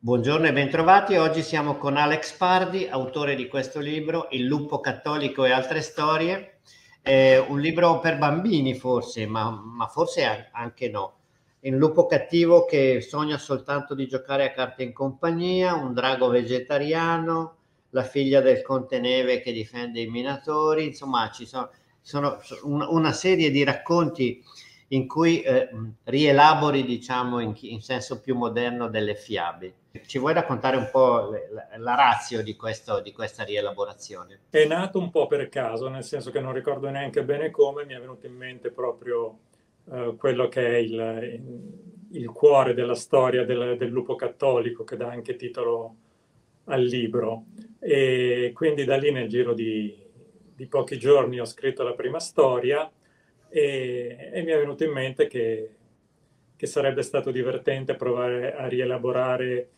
Buongiorno e bentrovati. Oggi siamo con Alex Pardi, autore di questo libro, Il lupo cattolico e altre storie. È un libro per bambini forse, ma forse anche no. È un lupo cattivo che sogna soltanto di giocare a carte in compagnia, un drago vegetariano, la figlia del Conte Neve che difende i minatori. Insomma, sono una serie di racconti in cui rielabori, diciamo, in senso più moderno delle fiabe. Ci vuoi raccontare un po' la ratio di questa rielaborazione? È nato un po' per caso, nel senso che non ricordo neanche bene come, mi è venuto in mente proprio quello che è il cuore della storia del lupo cattolico, che dà anche titolo al libro. E quindi da lì nel giro di pochi giorni ho scritto la prima storia e mi è venuto in mente che sarebbe stato divertente provare a rielaborare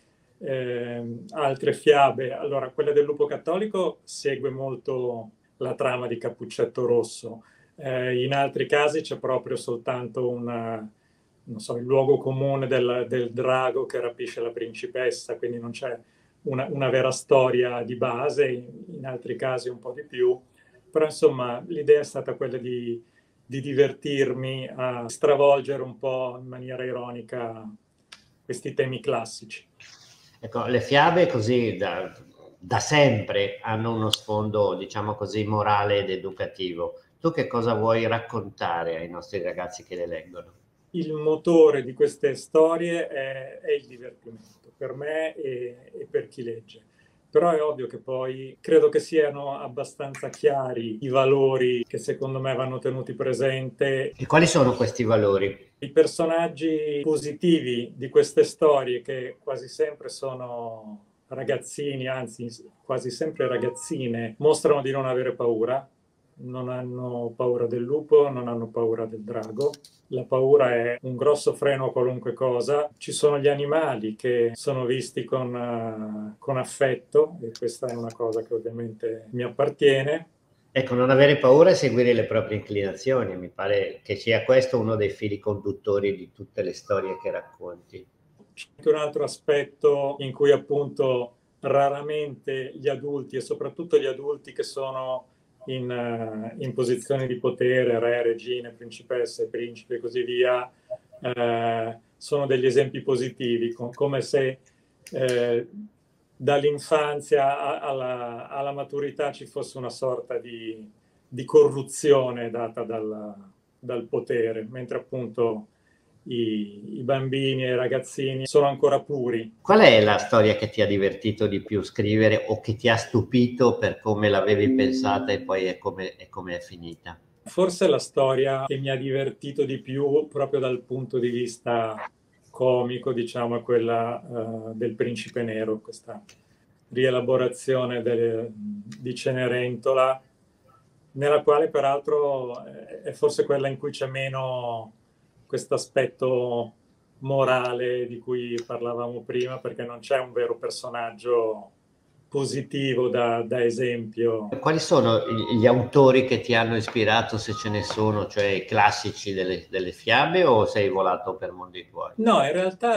altre fiabe. Allora, quella del lupo cattolico segue molto la trama di Cappuccetto Rosso. In altri casi c'è proprio soltanto non so, il luogo comune del drago che rapisce la principessa, quindi non c'è una vera storia di base, in altri casi un po' di più. Però insomma l'idea è stata quella di divertirmi a stravolgere un po' in maniera ironica questi temi classici. Ecco, le fiabe così da sempre hanno uno sfondo, diciamo così, morale ed educativo. Tu che cosa vuoi raccontare ai nostri ragazzi che le leggono? Il motore di queste storie è il divertimento, per me e per chi legge. Però è ovvio che poi credo che siano abbastanza chiari i valori che secondo me vanno tenuti presente. E quali sono questi valori? I personaggi positivi di queste storie, che quasi sempre sono ragazzini, anzi quasi sempre ragazzine, mostrano di non avere paura, non hanno paura del lupo, non hanno paura del drago. La paura è un grosso freno a qualunque cosa. Ci sono gli animali che sono visti con affetto, e questa è una cosa che ovviamente mi appartiene. Ecco, non avere paura e seguire le proprie inclinazioni, mi pare che sia questo uno dei fili conduttori di tutte le storie che racconti. C'è anche un altro aspetto in cui appunto raramente gli adulti, e soprattutto gli adulti che sono in posizioni di potere, re, regine, principesse, principi e così via, sono degli esempi positivi, come se dall'infanzia alla maturità ci fosse una sorta di corruzione data dal potere, mentre appunto i bambini e i ragazzini sono ancora puri. Qual è la storia che ti ha divertito di più scrivere o che ti ha stupito per come l'avevi pensata e poi è come è finita? Forse la storia che mi ha divertito di più proprio dal punto di vista comico, diciamo, è quella del Principe Nero, questa rielaborazione di Cenerentola, nella quale peraltro è forse quella in cui c'è meno questo aspetto morale di cui parlavamo prima, perché non c'è un vero personaggio positivo da esempio. Quali sono gli autori che ti hanno ispirato, se ce ne sono, cioè i classici delle fiabe o sei volato per mondi tuoi? No, in realtà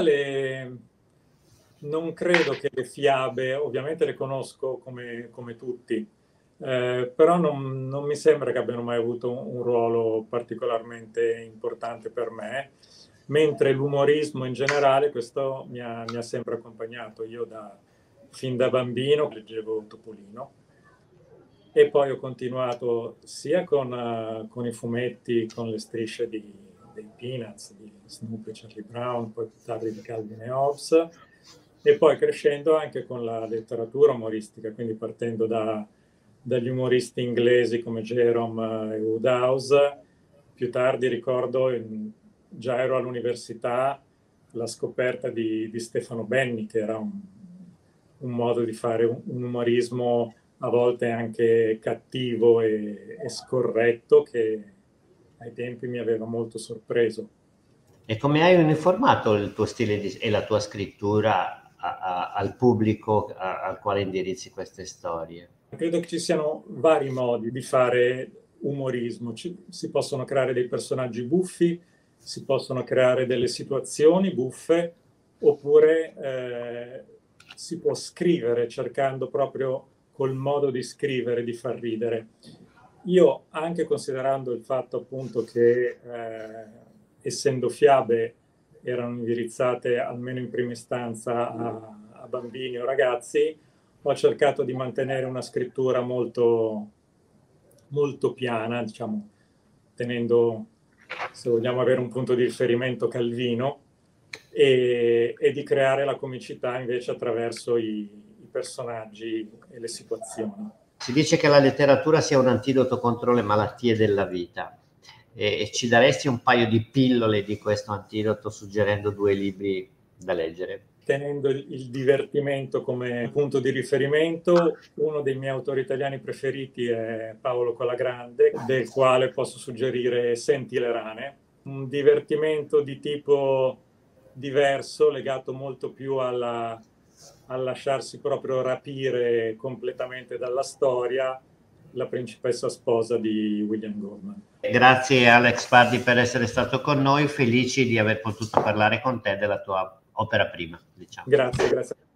non credo che le fiabe, ovviamente le conosco come tutti, però non mi sembra che abbiano mai avuto un ruolo particolarmente importante per me, mentre l'umorismo in generale, questo mi ha sempre accompagnato. Io fin da bambino leggevo Topolino e poi ho continuato sia con i fumetti, con le strisce dei Peanuts, di Snoopy, Charlie Brown, poi più tardi di Calvin e Hobbes, e poi crescendo anche con la letteratura umoristica, quindi partendo dagli umoristi inglesi come Jerome e Wodehouse. Più tardi ricordo, già ero all'università, la scoperta di Stefano Benni, che era un modo di fare un umorismo a volte anche cattivo e scorretto, che ai tempi mi aveva molto sorpreso. E come hai uniformato il tuo stile e la tua scrittura al pubblico al quale indirizzi queste storie? Credo che ci siano vari modi di fare umorismo. Si possono creare dei personaggi buffi, si possono creare delle situazioni buffe, oppure si può scrivere cercando proprio col modo di scrivere di far ridere. Io, anche considerando il fatto appunto che essendo fiabe erano indirizzate almeno in prima istanza a bambini o ragazzi, ho cercato di mantenere una scrittura molto, molto piana, diciamo, tenendo, se vogliamo avere un punto di riferimento, Calvino, e di creare la comicità invece attraverso i personaggi e le situazioni. Si dice che la letteratura sia un antidoto contro le malattie della vita. E ci daresti un paio di pillole di questo antidoto, suggerendo 2 libri da leggere? Tenendo il divertimento come punto di riferimento, uno dei miei autori italiani preferiti è Paolo Colagrande, del quale posso suggerire Senti le rane, un divertimento di tipo diverso, legato molto più a lasciarsi proprio rapire completamente dalla storia, La principessa sposa di William Goldman. Grazie Alex Pardi per essere stato con noi, felici di aver potuto parlare con te della tua opera prima, diciamo. Grazie.